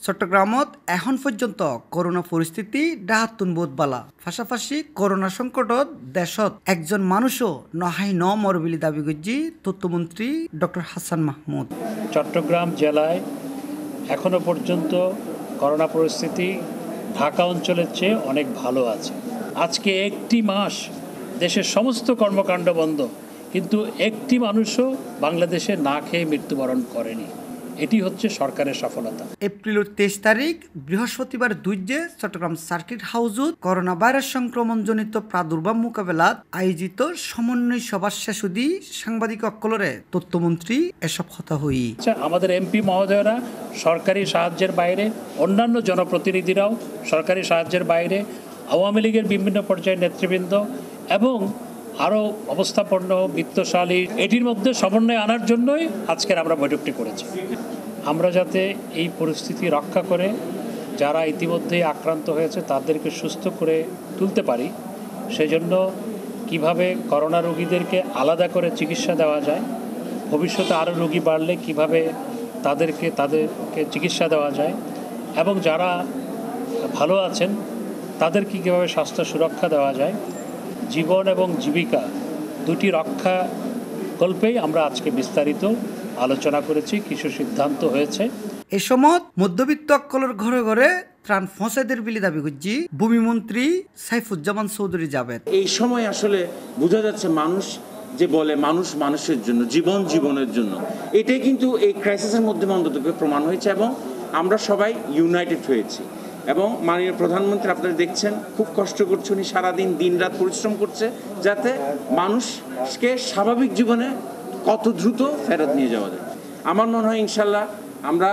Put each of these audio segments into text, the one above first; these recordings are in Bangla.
চট্টগ্রামত এখন পর্যন্ত করোনা পরিস্থিতি ডাহাতুন বোধ বালা পাশাপাশি করোনা সংকটত দেশত একজন মানুষও নহাই ন মরবিলি দাবি করছি তথ্যমন্ত্রী ডক্টর হাসান মাহমুদ। চট্টগ্রাম জেলায় এখনো পর্যন্ত করোনা পরিস্থিতি ঢাকা অঞ্চলের চেয়ে অনেক ভালো আছে। আজকে একটি মাস দেশের সমস্ত কর্মকাণ্ড বন্ধ, কিন্তু একটি মানুষও বাংলাদেশে না খেয়ে মৃত্যুবরণ করেনি। এটি হচ্ছে সরকারের সফলতা। এপ্রিলের 23 তারিখ বৃহস্পতিবার দুইজে চট্টগ্রাম সার্কিট হাউসত করোনা ভাইরাস সংক্রমণজনিত প্রাদুর্ভাব মোকাবেলাত আয়োজিত সমন্বয় সভার শেষদি সাংবাদিক অক্কলরে তথ্যমন্ত্রী এসব কথা হই। আমাদের এমপি মহোদয়রা সরকারি সাহায্যের বাইরে, অন্যান্য জনপ্রতিনিধিরাও সরকারি সাহায্যের বাইরে, আওয়ামী লীগের বিভিন্ন পর্যায়ের নেতৃবৃন্দ এবং আরও অবস্থাপন্ন বিত্তশালী এটির মধ্যে সমন্বয় আনার জন্যই আজকের আমরা বৈঠকটি করেছি। আমরা যাতে এই পরিস্থিতি রক্ষা করে যারা ইতিমধ্যেই আক্রান্ত হয়েছে তাদেরকে সুস্থ করে তুলতে পারি, সেজন্য কিভাবে করোনা রোগীদেরকে আলাদা করে চিকিৎসা দেওয়া যায়, ভবিষ্যতে আরও রোগী বাড়লে কিভাবে তাদেরকে চিকিৎসা দেওয়া যায়, এবং যারা ভালো আছেন তাদেরকে কীভাবে স্বাস্থ্য সুরক্ষা দেওয়া যায়, জীবন এবং জীবিকা দুটি রক্ষা কল্পেই আমরা আজকে বিস্তারিত আলোচনা করেছি, কিছু সিদ্ধান্ত হয়েছে। এ সময় মধ্যবিত্ত অক্কলের ঘরে ঘরে ত্রাণ ফসেদের বিলি দাবি করছি ভূমিমন্ত্রী সাইফুজ্জামান চৌধুরী যাবেন। এই সময় আসলে বোঝা যাচ্ছে মানুষ যে বলে মানুষ মানুষের জন্য, জীবন জীবনের জন্য, এটাই কিন্তু এই ক্রাইসিসের মধ্যে অন্তত প্রমাণ হয়েছে এবং আমরা সবাই ইউনাইটেড হয়েছি। এবং মাননীয় প্রধানমন্ত্রী আপনারা দেখছেন খুব কষ্ট করছে, উনি সারাদিন দিনরাত পরিশ্রম করছে যাতে মানুষকে স্বাভাবিক জীবনে কত দ্রুত ফেরত নিয়ে যাওয়া যায়। আমার মনে হয় ইনশাল্লাহ আমরা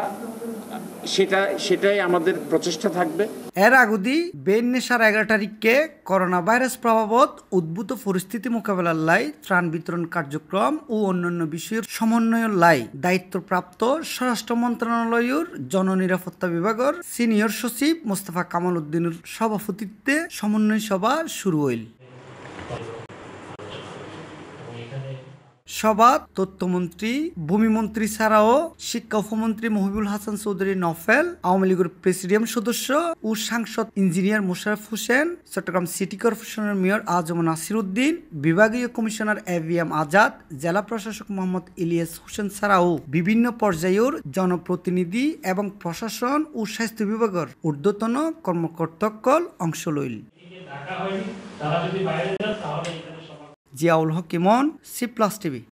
সেটাই আমাদের প্রচেষ্টা থাকবে। এর আগুদি বেন্নেশার 11 তারিখকে করোনা ভাইরাস প্রভাবত উদ্ভূত পরিস্থিতি মোকাবেলার লাই ত্রাণ বিতরণ কার্যক্রম ও অন্যান্য বিষয়ের সমন্বয়ের লাই দায়িত্বপ্রাপ্ত স্বরাষ্ট্র মন্ত্রণালয়ের জননিরাপত্তা বিভাগের সিনিয়র সচিব মোস্তফা কামাল উদ্দিনের সভাপতিত্বে সমন্বয় সভা শুরু হইল। সভা তথ্যমন্ত্রী, ভূমিমন্ত্রী ছাড়াও শিক্ষা উপমন্ত্রী মহিবুল হাসান চৌধুরী নফেল, আওয়ামী লীগের প্রেসিডিয়াম সদস্য ও সাংসদ ইঞ্জিনিয়ার মোশাররফ হোসেন, চট্টগ্রাম সিটি কর্পোরেশনের মেয়র আজম নাসির উদ্দিন, বিভাগীয় কমিশনার AVM আজাদ, জেলা প্রশাসক মোহাম্মদ ইলিয়াস হোসেন ছাড়াও বিভিন্ন পর্যায়ের জনপ্রতিনিধি এবং প্রশাসন ও স্বাস্থ্য বিভাগের ঊর্ধ্বতন কর্মকর্তাসকল অংশ লইল। জিয়াউল হক ইমন, C+ TV।